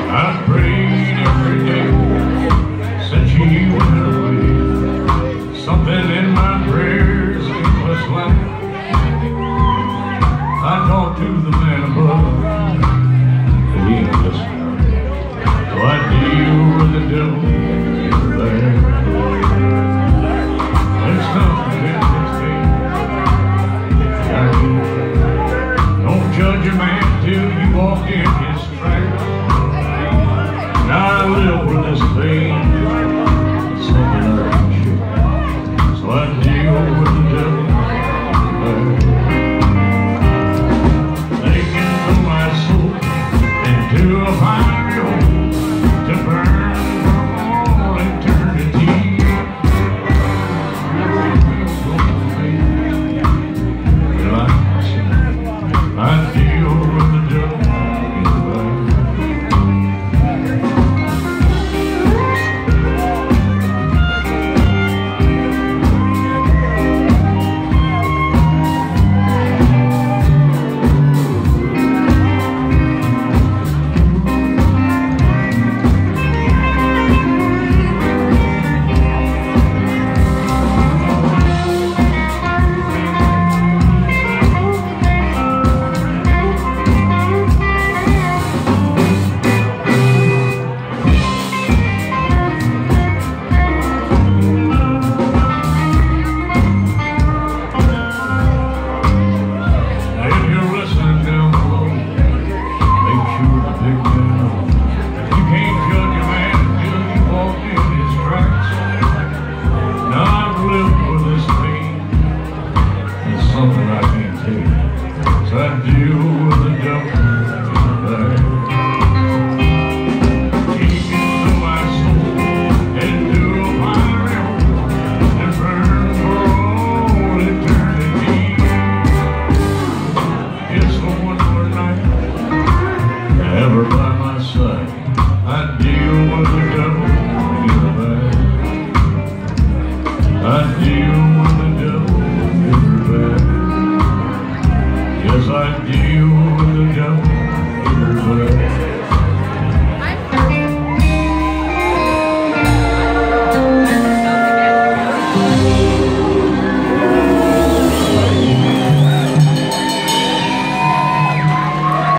I've prayed every day since you went away. Something in my prayers ain't much like. I talked to the man above, and he ain't listening. So I deal with the devil there. There's something in his face. Don't judge a man till you walk in his track. And I live with this pain